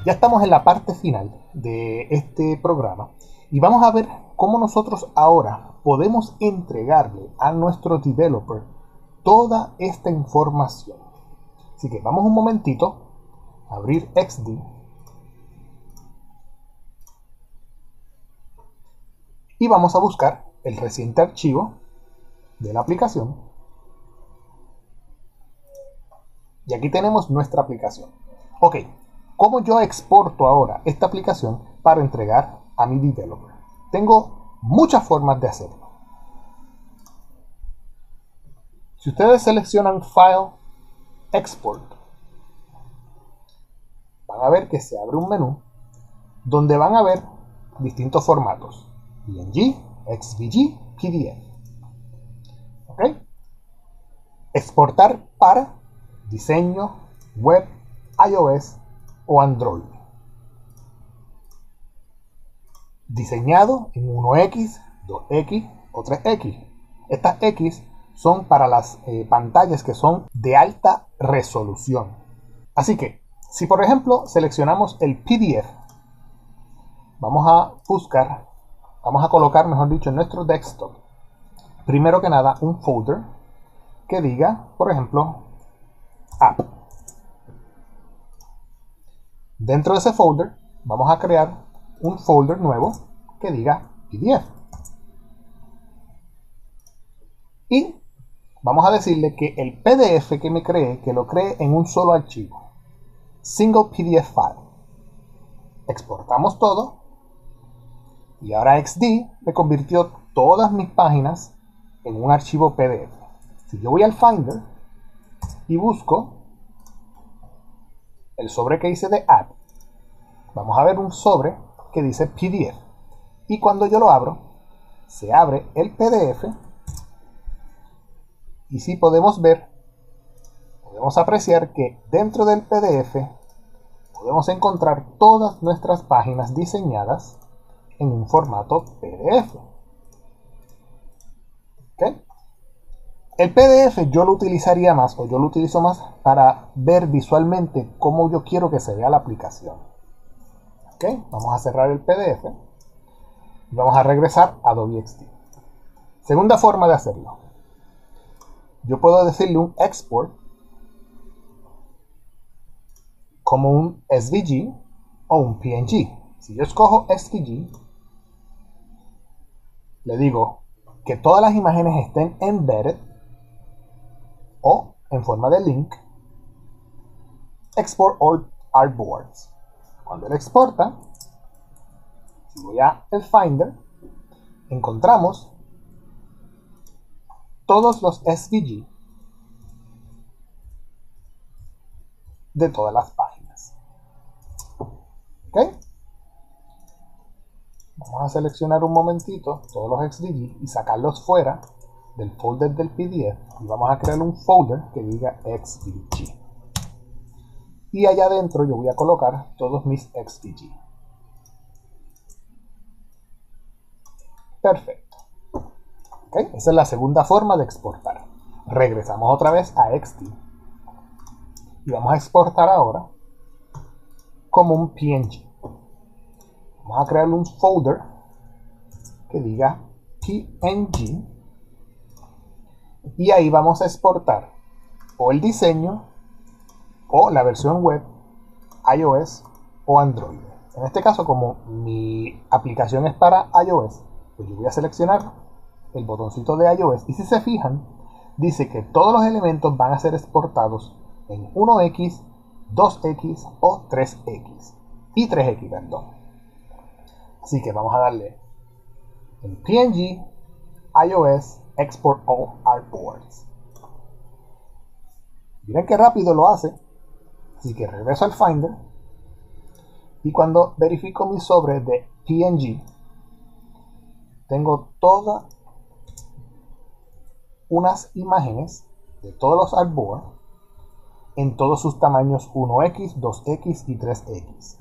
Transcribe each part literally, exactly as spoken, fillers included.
Ya estamos en la parte final de este programa y vamos a ver cómo nosotros ahora podemos entregarle a nuestro developer toda esta información. Así que vamos un momentito a abrir X D y vamos a buscar el reciente archivo de la aplicación. Y aquí tenemos nuestra aplicación. Ok, ¿cómo yo exporto ahora esta aplicación para entregar a mi developer? Tengo muchas formas de hacerlo. Si ustedes seleccionan File, Export, van a ver que se abre un menú donde van a ver distintos formatos: P N G, X V G, P D F. ¿Ok? Exportar para diseño, web, iOS o Android. Diseñado en uno equis, dos equis o tres equis. Estas X son para las eh, pantallas que son de alta resolución. Así que, si por ejemplo seleccionamos el P D F, vamos a buscar, vamos a colocar, mejor dicho, en nuestro desktop, primero que nada, un folder que diga, por ejemplo, App. Dentro de ese folder, vamos a crear un folder nuevo que diga P D F. Y vamos a decirle que el P D F que me cree, que lo cree en un solo archivo. Single P D F file. Exportamos todo. Y ahora X D me convirtió todas mis páginas en un archivo P D F. Si yo voy al Finder y busco el sobre que hice de App, vamos a ver un sobre que dice P D F. Y cuando yo lo abro, se abre el P D F. Y si podemos ver, podemos apreciar que dentro del P D F podemos encontrar todas nuestras páginas diseñadas en un formato P D F. ¿Okay? El P D F yo lo utilizaría más, o yo lo utilizo más para ver visualmente cómo yo quiero que se vea la aplicación. ¿Okay? Vamos a cerrar el P D F y vamos a regresar a Adobe X D. Segunda forma de hacerlo. Yo puedo decirle un export como un S V G o un P N G. Si yo escojo S V G, le digo que todas las imágenes estén embedded o en forma de link. Export all artboards. Cuando él exporta, si voy a el Finder, encontramos todos los S V G de todas las páginas. ¿Ok? Vamos a seleccionar un momentito todos los X V G y sacarlos fuera del folder del P D F y vamos a crear un folder que diga X V G. Y allá adentro yo voy a colocar todos mis X V G. Perfecto. ¿Okay? Esa es la segunda forma de exportar. Regresamos otra vez a X D y vamos a exportar ahora como un P N G. Vamos a crear un folder que diga P N G y ahí vamos a exportar o el diseño o la versión web, iOS o Android. En este caso, como mi aplicación es para iOS, pues yo voy a seleccionar el botoncito de iOS y si se fijan, dice que todos los elementos van a ser exportados en uno equis, dos equis o tres equis y tres equis, perdón. Así que vamos a darle en P N G, iOS, Export All Artboards. Miren qué rápido lo hace. Así que regreso al Finder y cuando verifico mi sobre de P N G, tengo todas unas imágenes de todos los artboards en todos sus tamaños uno equis, dos equis y tres equis.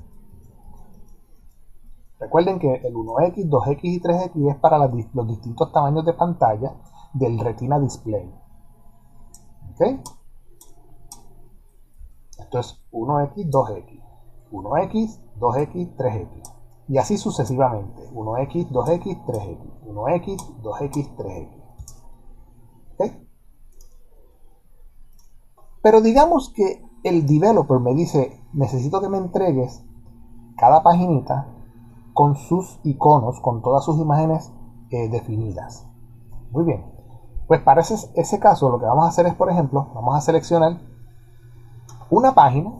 Recuerden que el uno equis, dos equis y tres equis es para las, los distintos tamaños de pantalla del Retina Display. ¿Ok? Esto es uno equis, dos equis. uno equis, dos equis, tres equis. Y así sucesivamente. uno equis, dos equis, tres equis. uno equis, dos equis, tres equis. ¿Okay? Pero digamos que el developer me dice, necesito que me entregues cada paginita con sus iconos, con todas sus imágenes eh, definidas. Muy bien. Pues para ese, ese caso lo que vamos a hacer es, por ejemplo, vamos a seleccionar una página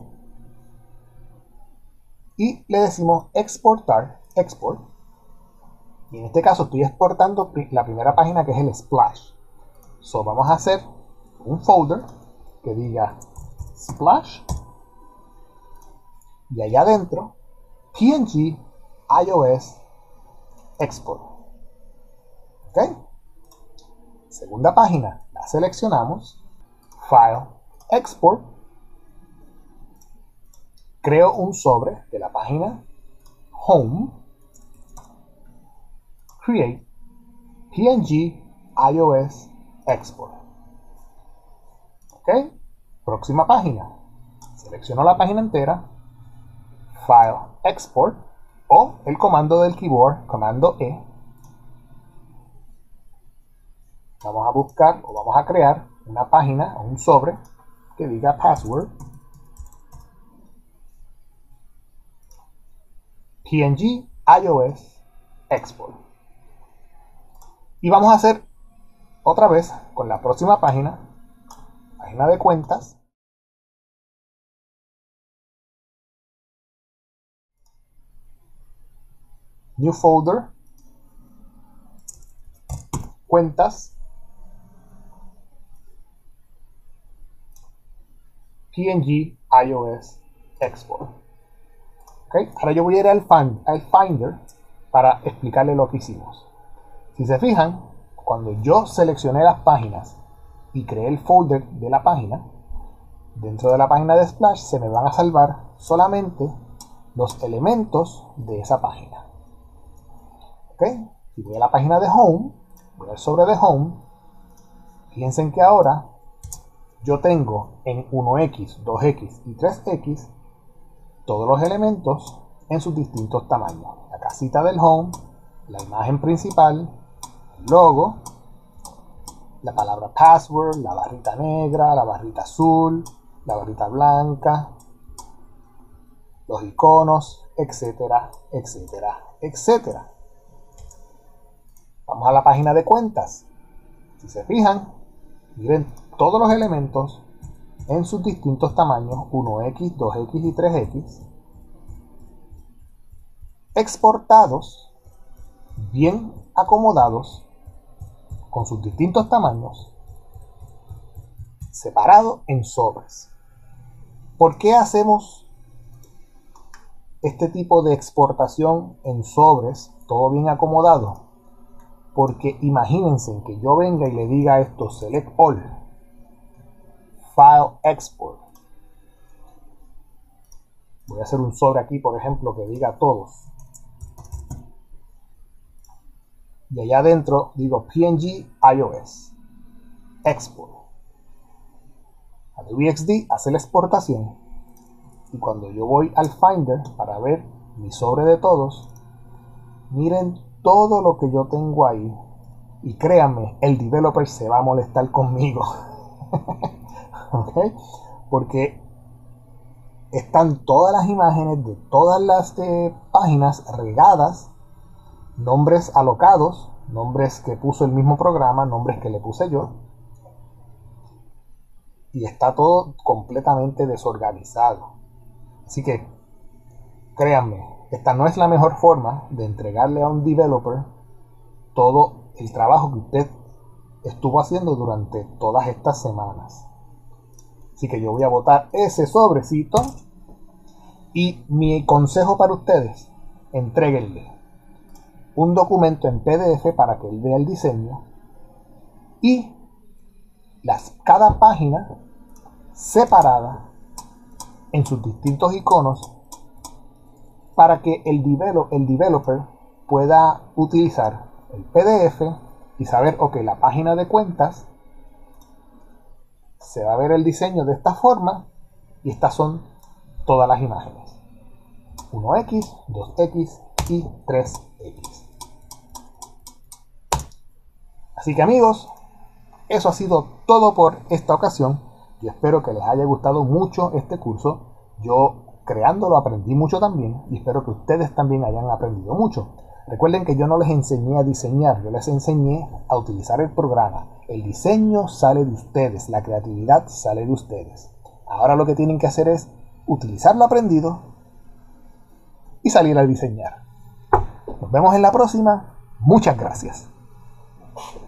y le decimos exportar, export. Y en este caso estoy exportando la primera página, que es el splash. So vamos a hacer un folder que diga splash y allá adentro P N G iOS export. ¿Ok? Segunda página, la seleccionamos, file, export, creo un sobre de la página home, create P N G iOS export. ¿Ok? Próxima página, selecciono la página entera, file, export, o el comando del keyboard, comando E. Vamos a buscar o vamos a crear una página o un sobre que diga password, P N G iOS export. Y vamos a hacer otra vez con la próxima página, página de cuentas. New folder, cuentas, P N G iOS export. ¿Okay? Ahora yo voy a ir al, find, al Finder para explicarle lo que hicimos. Si se fijan, cuando yo seleccioné las páginas y creé el folder de la página, dentro de la página de Splash se me van a salvar solamente los elementos de esa página. ¿Ok? Si voy a la página de Home, voy al sobre de Home, piensen que ahora yo tengo en uno equis, dos equis y tres equis todos los elementos en sus distintos tamaños. La casita del Home, la imagen principal, el logo, la palabra password, la barrita negra, la barrita azul, la barrita blanca, los iconos, etcétera, etcétera, etcétera. Vamos a la página de cuentas. Si se fijan, miren todos los elementos en sus distintos tamaños, uno equis, dos equis y tres equis, exportados, bien acomodados, con sus distintos tamaños, separados en sobres. ¿Por qué hacemos este tipo de exportación en sobres, todo bien acomodado? Porque imagínense que yo venga y le diga esto, select all, file export. Voy a hacer un sobre aquí, por ejemplo, que diga todos. Y allá adentro digo P N G iOS export. Adobe X D hace la exportación. Y cuando yo voy al Finder para ver mi sobre de todos, miren todo lo que yo tengo ahí. Y créanme, el developer se va a molestar conmigo. ¿Okay? Porque están todas las imágenes de todas las eh, páginas regadas, nombres alocados, nombres que puso el mismo programa, nombres que le puse yo. Y está todo completamente desorganizado. Así que, créanme, esta no es la mejor forma de entregarle a un developer todo el trabajo que usted estuvo haciendo durante todas estas semanas. Así que yo voy a botar ese sobrecito y mi consejo para ustedes, entréguenle un documento en P D F para que él vea el diseño y las, cada página separada en sus distintos iconos para que el, develop, el developer pueda utilizar el P D F y saber, ok, la página de cuentas se va a ver el diseño de esta forma y estas son todas las imágenes. uno equis, dos equis y tres equis. Así que amigos, eso ha sido todo por esta ocasión. Yo espero que les haya gustado mucho este curso. Yo creándolo aprendí mucho también y espero que ustedes también hayan aprendido mucho. Recuerden que yo no les enseñé a diseñar, yo les enseñé a utilizar el programa. El diseño sale de ustedes, la creatividad sale de ustedes. Ahora lo que tienen que hacer es utilizar lo aprendido y salir a diseñar. Nos vemos en la próxima. Muchas gracias.